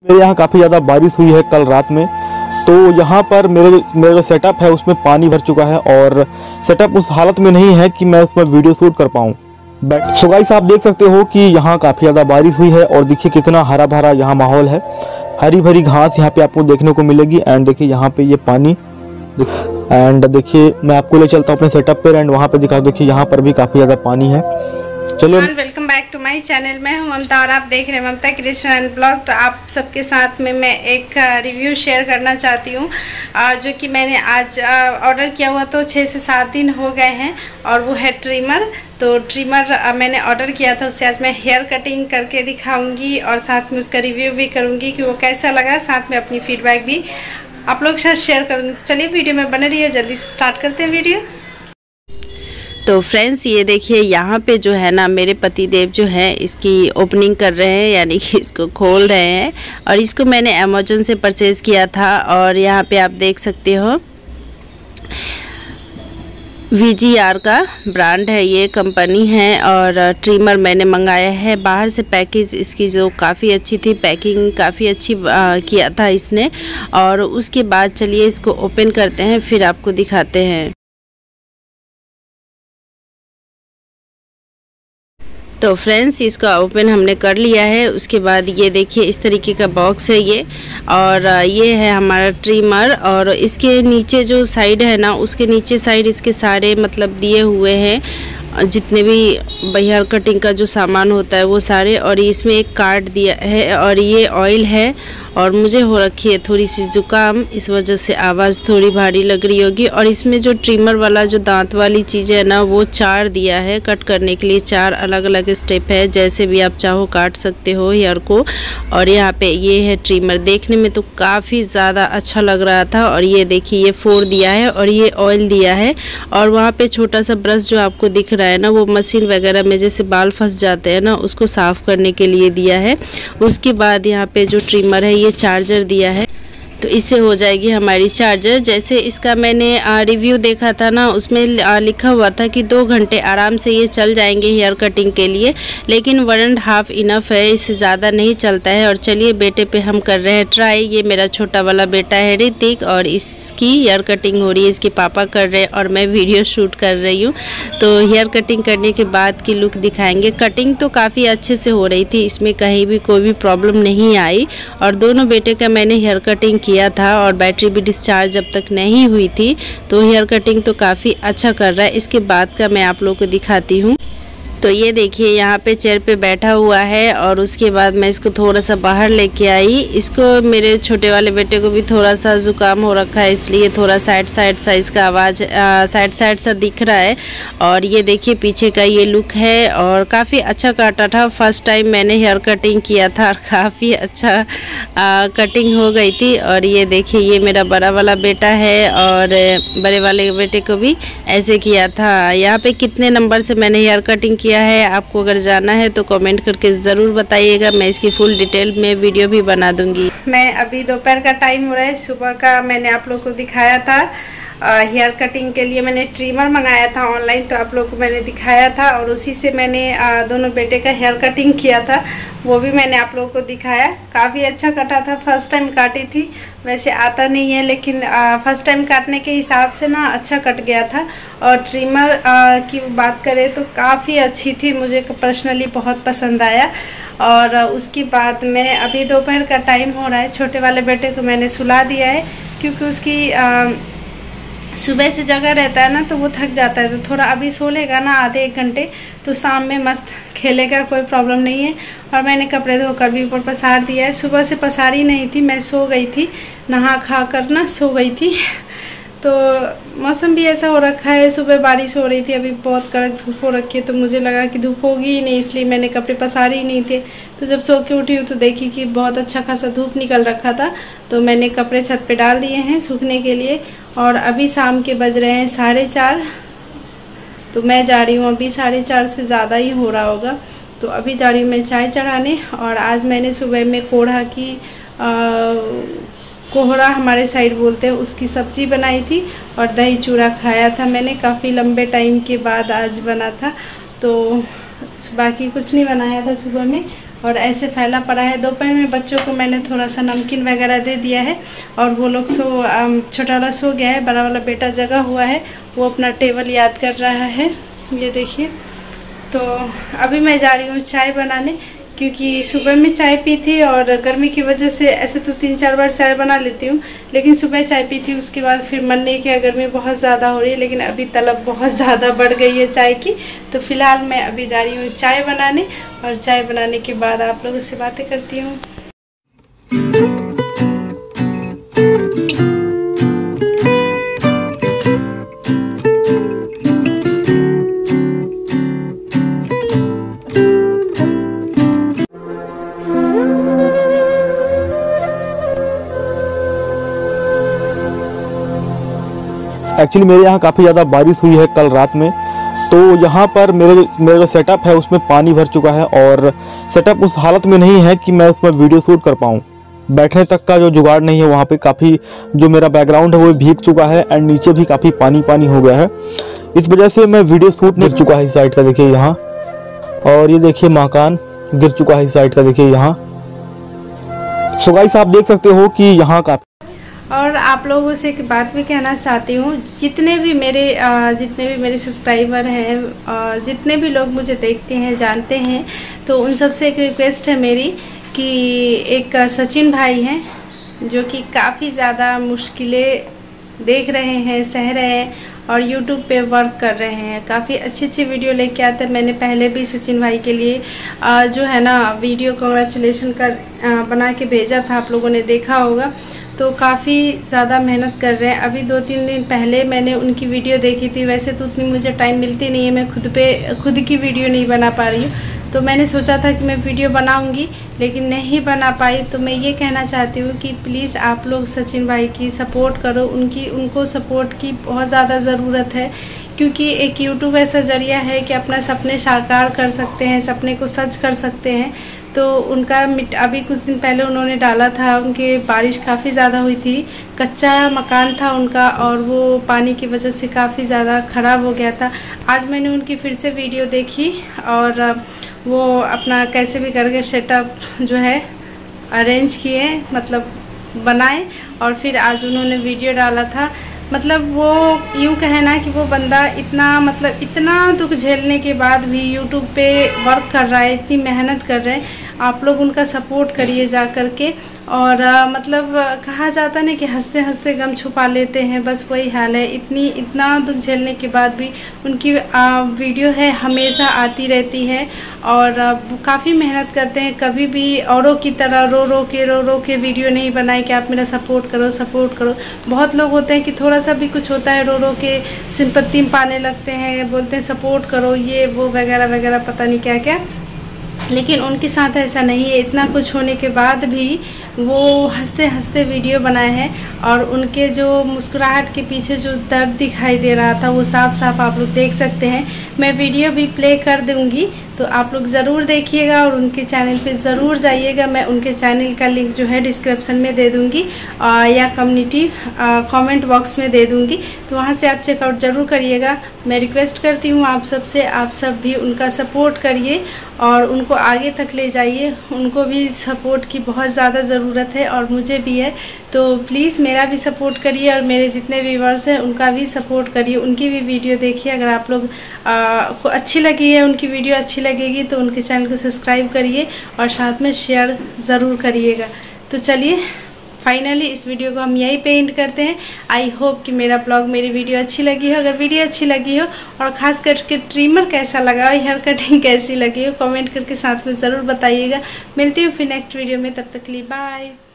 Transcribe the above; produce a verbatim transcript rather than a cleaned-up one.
मेरे यहाँ काफ़ी ज़्यादा बारिश हुई है कल रात में, तो यहाँ पर मेरे मेरा जो सेटअप है उसमें पानी भर चुका है और सेटअप उस हालत में नहीं है कि मैं उसमें वीडियो शूट कर पाऊँ। बट सो गाइस, आप देख सकते हो कि यहाँ काफ़ी ज़्यादा बारिश हुई है और देखिए कितना हरा भरा यहाँ माहौल है। हरी भरी घास यहाँ पे आपको देखने को मिलेगी एंड देखिए यहाँ पे ये पानी एंड देखिए मैं आपको ले चलता हूँ अपने सेटअप पे एंड वहाँ पे दिखा, देखिए यहाँ पर भी काफ़ी ज़्यादा पानी है। चलिए, welcome back to my channel. मैं हूं ममता और आप देख रहे हैं ममता क्रिएशन एंड ब्लॉग। तो आप सबके साथ में मैं एक रिव्यू शेयर करना चाहती हूं, जो कि मैंने आज ऑर्डर किया हुआ तो छः से सात दिन हो गए हैं और वो है ट्रिमर। तो ट्रिमर मैंने ऑर्डर किया था, उससे आज मैं हेयर कटिंग करके दिखाऊंगी और साथ में उसका रिव्यू भी करूंगी कि वो कैसा लगा, साथ में अपनी फीडबैक भी आप लोग के साथ शेयर करूंगी। तो चलिए वीडियो में बने रहिए, जल्दी से स्टार्ट करते हैं वीडियो। तो फ्रेंड्स, ये देखिए यहाँ पे जो है ना मेरे पतिदेव जो है इसकी ओपनिंग कर रहे हैं, यानी कि इसको खोल रहे हैं। और इसको मैंने अमेज़न से परचेज़ किया था और यहाँ पे आप देख सकते हो वी जी आर का ब्रांड है, ये कंपनी है। और ट्रिमर मैंने मंगाया है बाहर से। पैकेज इसकी जो काफ़ी अच्छी थी, पैकिंग काफ़ी अच्छी आ, किया था इसने। और उसके बाद चलिए इसको ओपन करते हैं, फिर आपको दिखाते हैं। तो फ्रेंड्स, इसका ओपन हमने कर लिया है। उसके बाद ये देखिए इस तरीके का बॉक्स है ये, और ये है हमारा ट्रिमर। और इसके नीचे जो साइड है ना, उसके नीचे साइड इसके सारे मतलब दिए हुए हैं, जितने भी हेयर कटिंग का जो सामान होता है वो सारे। और इसमें एक कार्ड दिया है और ये ऑयल है। और मुझे हो रखी है थोड़ी सी जुकाम, इस वजह से आवाज़ थोड़ी भारी लग रही होगी। और इसमें जो ट्रिमर वाला जो दांत वाली चीज़ है ना, वो चार दिया है कट करने के लिए। चार अलग अलग स्टेप है, जैसे भी आप चाहो काट सकते हो हेयर को। और यहाँ पे ये है ट्रिमर, देखने में तो काफ़ी ज़्यादा अच्छा लग रहा था। और ये देखिए ये फोर दिया है और ये ऑयल दिया है। और वहाँ पे छोटा सा ब्रश जो आपको दिख रहा है ना, वो मशीन वगैरह में जैसे बाल फंस जाते हैं ना, उसको साफ़ करने के लिए दिया है। उसके बाद यहाँ पे जो ट्रिमर है, ये चार्जर दिया है, तो इससे हो जाएगी हमारी चार्जर। जैसे इसका मैंने रिव्यू देखा था ना, उसमें लिखा हुआ था कि दो घंटे आराम से ये चल जाएंगे हेयर कटिंग के लिए, लेकिन वन एंड हाफ इनफ है, इससे ज़्यादा नहीं चलता है। और चलिए बेटे पे हम कर रहे हैं ट्राई। ये मेरा छोटा वाला बेटा है ऋतिक, और इसकी हेयर कटिंग हो रही है, इसके पापा कर रहे हैं और मैं वीडियो शूट कर रही हूँ। तो हेयर कटिंग करने के बाद की लुक दिखाएंगे। कटिंग तो काफ़ी अच्छे से हो रही थी, इसमें कहीं भी कोई भी प्रॉब्लम नहीं आई। और दोनों बेटे का मैंने हेयर कटिंग किया था और बैटरी भी डिस्चार्ज जब तक नहीं हुई थी, तो हेयर कटिंग तो काफ़ी अच्छा कर रहा है। इसके बाद का मैं आप लोगों को दिखाती हूँ। तो ये देखिए यहाँ पे चेयर पे बैठा हुआ है और उसके बाद मैं इसको थोड़ा सा बाहर लेके आई। इसको, मेरे छोटे वाले बेटे को भी थोड़ा सा ज़ुकाम हो रखा है, इसलिए थोड़ा साइड साइड सा इसका आवाज़ साइड साइड सा दिख रहा है। और ये देखिए पीछे का ये लुक है और काफ़ी अच्छा काटा था। फर्स्ट टाइम मैंने हेयर कटिंग किया था और काफ़ी अच्छा आ, कटिंग हो गई थी। और ये देखिए ये मेरा बड़ा वाला बेटा है और बड़े वाले बेटे को भी ऐसे किया था। यहाँ पे कितने नंबर से मैंने हेयर कटिंग किया है, आपको अगर जाना है तो कमेंट करके ज़रूर बताइएगा। मैं इसकी फुल डिटेल में वीडियो भी बना दूंगी। मैं अभी दोपहर का टाइम हो रहा है, सुबह का मैंने आप लोग को दिखाया था। हेयर कटिंग के लिए मैंने ट्रिमर मंगाया था ऑनलाइन, तो आप लोग को मैंने दिखाया था और उसी से मैंने आ, दोनों बेटे का हेयर कटिंग किया था, वो भी मैंने आप लोगों को दिखाया। काफ़ी अच्छा कटा था, फर्स्ट टाइम काटी थी। वैसे आता नहीं है, लेकिन फर्स्ट टाइम काटने के हिसाब से ना अच्छा कट गया था। और ट्रिमर आ, की बात करें तो काफ़ी अच्छी थी, मुझे पर्सनली बहुत पसंद आया। और उसके बाद मैं अभी दोपहर का टाइम हो रहा है, छोटे वाले बेटे को मैंने सुला दिया है, क्योंकि उसकी आ, सुबह से जगह रहता है ना, तो वो थक जाता है। तो थोड़ा अभी सो लेगा ना आधे एक घंटे, तो शाम में मस्त खेलेगा, कोई प्रॉब्लम नहीं है। और मैंने कपड़े धोकर भी ऊपर पसार दिया है। सुबह से पसारी नहीं थी, मैं सो गई थी, नहा खा कर ना सो गई थी। तो मौसम भी ऐसा हो रखा है, सुबह बारिश हो रही थी, अभी बहुत कड़क धूप हो रखी है, तो मुझे लगा कि धूप होगी ही नहीं, इसलिए मैंने कपड़े पसारे ही नहीं थे। तो जब सो के उठी हूँ तो देखी कि बहुत अच्छा खासा धूप निकल रखा था, तो मैंने कपड़े छत पे डाल दिए हैं सूखने के लिए। और अभी शाम के बज रहे हैं साढ़े चार, तो मैं जा रही हूँ, अभी साढ़े चार से ज़्यादा ही हो रहा होगा। तो अभी जा रही हूँ मैं चाय चढ़ाने। और आज मैंने सुबह में कोढ़ा की आ, कोहरा हमारे साइड बोलते हैं, उसकी सब्जी बनाई थी और दही चूड़ा खाया था मैंने, काफ़ी लंबे टाइम के बाद आज बना था। तो बाकी कुछ नहीं बनाया था सुबह में। और ऐसे फैला पड़ा है। दोपहर में बच्चों को मैंने थोड़ा सा नमकीन वगैरह दे दिया है और वो लोग सो छोटा वाला सो गया है, बड़ा वाला बेटा जगा हुआ है, वो अपना टेबल याद कर रहा है। ये देखिए, तो अभी मैं जा रही हूँ चाय बनाने, क्योंकि सुबह में चाय पी थी और गर्मी की वजह से ऐसे तो तीन चार बार चाय बना लेती हूँ, लेकिन सुबह चाय पी थी, उसके बाद फिर मन नहीं किया, गर्मी बहुत ज़्यादा हो रही है, लेकिन अभी तलब बहुत ज़्यादा बढ़ गई है चाय की। तो फिलहाल मैं अभी जा रही हूँ चाय बनाने और चाय बनाने के बाद आप लोगों से बातें करती हूँ। एक्चुअली मेरे यहाँ काफ़ी ज़्यादा बारिश हुई है कल रात में, तो यहाँ पर मेरे मेरा जो सेटअप है उसमें पानी भर चुका है और सेटअप उस हालत में नहीं है कि मैं उसमें वीडियो शूट कर पाऊँ। बैठने तक का जो जुगाड़ नहीं है वहाँ पे, काफ़ी जो मेरा बैकग्राउंड है वो भीग चुका है एंड नीचे भी काफ़ी पानी पानी हो गया है। इस वजह से मैं वीडियो शूट नहीं कर चुका है इस साइड का, देखिए यहाँ, और ये देखिए मकान गिर चुका है इस साइड का, देखिए यहाँ। सो गाइस आप देख सकते हो कि यहाँ काफ़ी। और आप लोगों से एक बात भी कहना चाहती हूँ, जितने भी मेरे जितने भी मेरे सब्सक्राइबर हैं, जितने भी लोग मुझे देखते हैं जानते हैं, तो उन सब से एक रिक्वेस्ट है मेरी कि एक सचिन भाई हैं जो कि काफ़ी ज़्यादा मुश्किलें देख रहे हैं, सह रहे हैं और यूट्यूब पे वर्क कर रहे हैं, काफ़ी अच्छी अच्छी वीडियो लेके आते हैं। मैंने पहले भी सचिन भाई के लिए जो है ना वीडियो कांग्रेचुलेशन का बना के भेजा था, आप लोगों ने देखा होगा। तो काफ़ी ज़्यादा मेहनत कर रहे हैं। अभी दो तीन दिन पहले मैंने उनकी वीडियो देखी थी, वैसे तो उतनी मुझे टाइम मिलती नहीं है, मैं खुद पे खुद की वीडियो नहीं बना पा रही हूँ, तो मैंने सोचा था कि मैं वीडियो बनाऊंगी लेकिन नहीं बना पाई। तो मैं ये कहना चाहती हूँ कि प्लीज़ आप लोग सचिन भाई की सपोर्ट करो, उनकी उनको सपोर्ट की बहुत ज़्यादा ज़रूरत है, क्योंकि एक यूट्यूब ऐसा जरिया है कि अपना सपने साकार कर सकते हैं, सपने को सच कर सकते हैं। तो उनका अभी कुछ दिन पहले उन्होंने डाला था, उनके बारिश काफ़ी ज़्यादा हुई थी, कच्चा मकान था उनका और वो पानी की वजह से काफ़ी ज़्यादा ख़राब हो गया था। आज मैंने उनकी फिर से वीडियो देखी और वो अपना कैसे भी करके सेटअप जो है अरेंज किए, मतलब बनाए, और फिर आज उन्होंने वीडियो डाला था। मतलब वो यूँ कहना कि वो बंदा इतना मतलब इतना दुख झेलने के बाद भी यूट्यूब पे वर्क कर रहा है, इतनी मेहनत कर रहे हैं। आप लोग उनका सपोर्ट करिए जा कर के। और आ, मतलब कहा जाता ना कि हंसते हंसते गम छुपा लेते हैं, बस वही हाल है। इतनी इतना दुख झेलने के बाद भी उनकी आ, वीडियो है हमेशा आती रहती है और काफ़ी मेहनत करते हैं। कभी भी औरों की तरह रो रो के रो रो के वीडियो नहीं बनाए कि आप मेरा सपोर्ट करो सपोर्ट करो। बहुत लोग होते हैं कि थोड़ा सा भी कुछ होता है रो रो के सिंपत्ति पाने लगते हैं, बोलते हैं सपोर्ट करो ये वो वगैरह वगैरह, पता नहीं क्या क्या। लेकिन उनके साथ ऐसा नहीं है। इतना कुछ होने के बाद भी वो हंसते हंसते वीडियो बनाए हैं और उनके जो मुस्कुराहट के पीछे जो दर्द दिखाई दे रहा था वो साफ साफ आप लोग देख सकते हैं। मैं वीडियो भी प्ले कर दूंगी तो आप लोग ज़रूर देखिएगा और उनके चैनल पे ज़रूर जाइएगा। मैं उनके चैनल का लिंक जो है डिस्क्रिप्शन में दे दूंगी आ, या कम्युनिटी कमेंट बॉक्स में दे दूंगी, तो वहाँ से आप चेकआउट ज़रूर करिएगा। मैं रिक्वेस्ट करती हूँ आप सब से, आप सब भी उनका सपोर्ट करिए और उनको आगे तक ले जाइए। उनको भी सपोर्ट की बहुत ज़्यादा ज़रूरत है और मुझे भी है, तो प्लीज़ मेरा भी सपोर्ट करिए और मेरे जितने व्यूअर्स हैं उनका भी सपोर्ट करिए। उनकी भी वीडियो देखिए। अगर आप लोग को अच्छी लगी है, उनकी वीडियो अच्छी लगेगी तो उनके चैनल को सब्सक्राइब करिए और साथ में शेयर ज़रूर करिएगा। तो चलिए फाइनली इस वीडियो को हम यहीं पे एंड करते हैं। आई होप कि मेरा ब्लॉग मेरी वीडियो अच्छी लगी हो। अगर वीडियो अच्छी लगी हो और खास करके ट्रिमर कैसा लगा, हेयर कटिंग कैसी लगी हो, कमेंट करके साथ में ज़रूर बताइएगा। मिलती हूँ फिर नेक्स्ट वीडियो में, तब तक के लिए बाय।